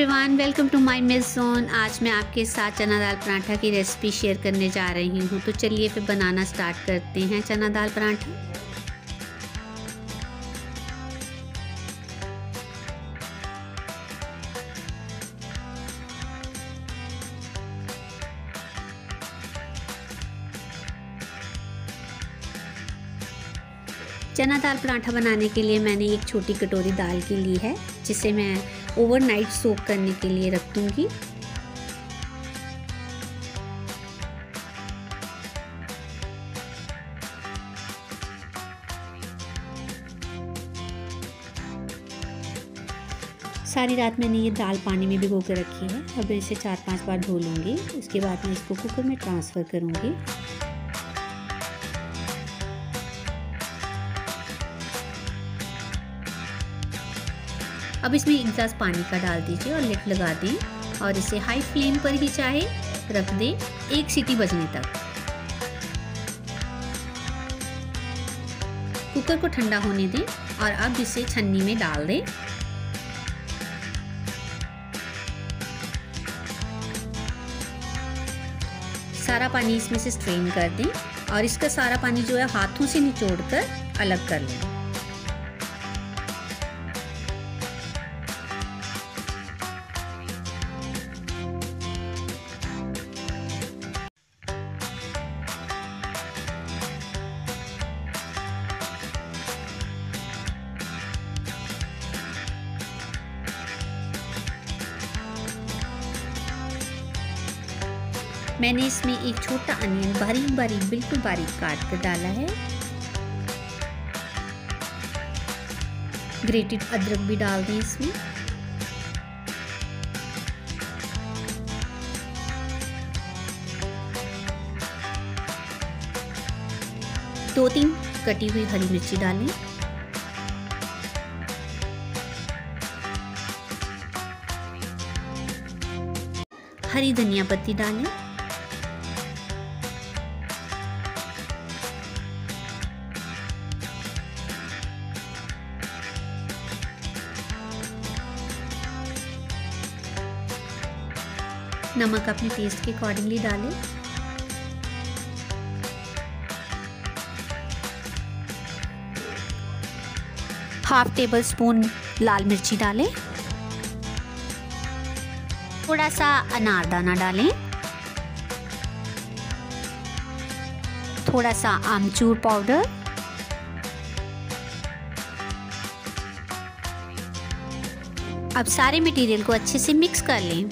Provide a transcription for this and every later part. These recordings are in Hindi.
Everyone, welcome to my mess zone. आज मैं आपके साथ चना दाल पराठा की रेसिपी शेयर करने जा रही हूँ। तो चलिए फिर बनाना स्टार्ट करते हैं चना दाल पराठा। चना दाल पराठा बनाने के लिए मैंने एक छोटी कटोरी दाल की ली है, जिसे मैं ओवरनाइट सोक करने के लिए रख दूंगी। सारी रात मैंने ये दाल पानी में भिगो के रखी है। अब इसे 4-5 बार धो लूँगी। उसके बाद मैं इसको कुकर में ट्रांसफ़र करूँगी। अब इसमें 1 गिलास पानी का डाल दीजिए और लिड लगा दें और इसे हाई फ्लेम पर ही चाहे रख दें 1 सीटी बजने तक। कुकर को ठंडा होने दें और अब इसे छन्नी में डाल दें। सारा पानी इसमें से स्ट्रेन कर दें और इसका सारा पानी जो है हाथों से निचोड़कर अलग कर लें। मैंने इसमें एक छोटा अनियन बारीक बिल्कुल बारीक काट कर डाला है। ग्रेटेड अदरक भी डाल दें इसमें। दो 3 कटी हुई हरी मिर्ची डालें। हरी धनिया पत्ती डालें। नमक अपने टेस्ट के अकॉर्डिंगली डालें। हाफ टेबल स्पून लाल मिर्ची डालें। थोड़ा सा अनारदाना डालें। थोड़ा सा आमचूर पाउडर। अब सारे मटेरियल को अच्छे से मिक्स कर लें।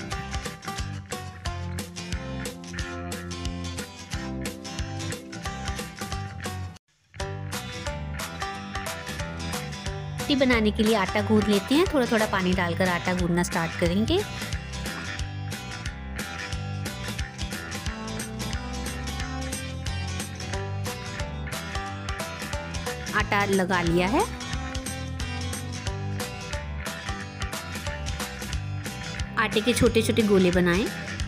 रोटी बनाने के लिए आटा गूंद लेते हैं। थोड़ा थोड़ा पानी डालकर आटा गूंदना स्टार्ट करेंगे। आटा लगा लिया है। आटे के छोटे छोटे गोले बनाएं।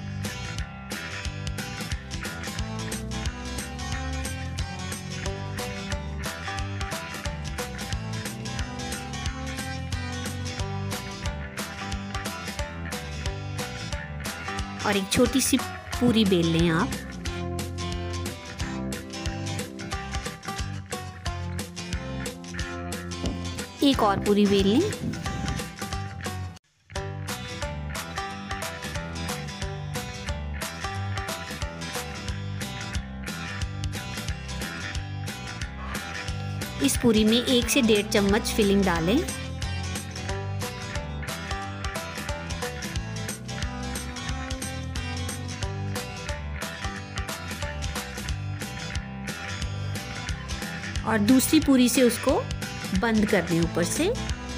और एक छोटी सी पूरी बेल लें आप। एक और पूरी बेल लें। इस पूरी में 1 से 1.5 चम्मच फिलिंग डालें। और दूसरी पूरी से उसको बंद कर दें ऊपर से।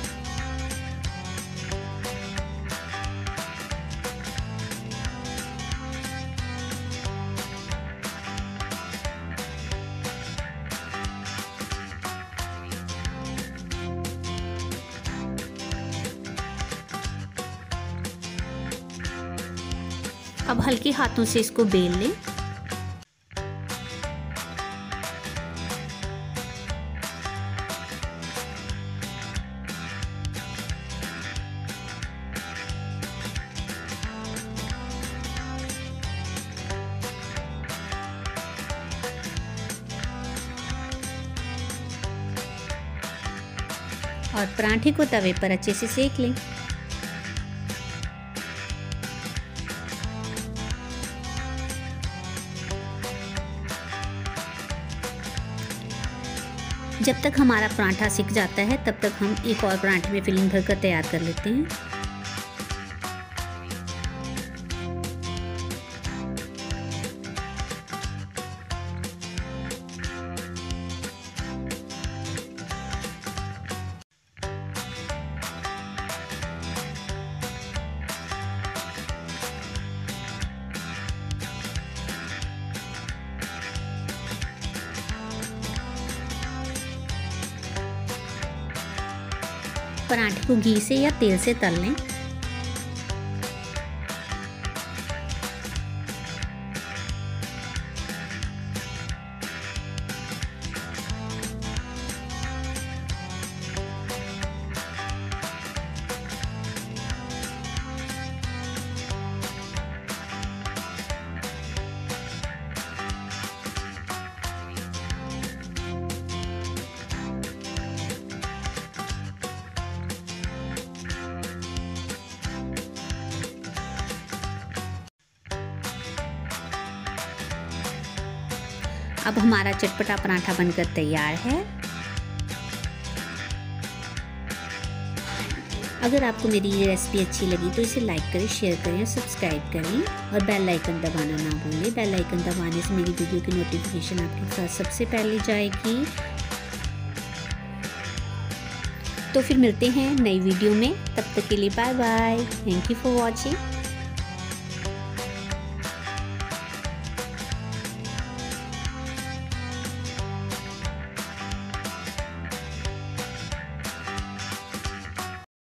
अब हल्के हाथों से इसको बेल लें। और पराठे को तवे पर अच्छे से सेक लें। जब तक हमारा पराठा सिक जाता है तब तक हम एक और पराठे में फिलिंग भरकर तैयार कर लेते हैं। पराठे को घी से या तेल से तल लें। अब हमारा चटपटा पराठा बनकर तैयार है। अगर आपको मेरी ये रेसिपी अच्छी लगी तो इसे लाइक करें, शेयर करें और सब्सक्राइब करें और बेल आइकन दबाना ना भूलें। बेल आइकन दबाने से मेरी वीडियो की नोटिफिकेशन आपके पास सबसे पहले जाएगी। तो फिर मिलते हैं नई वीडियो में, तब तक के लिए bye bye. Thank you for watching.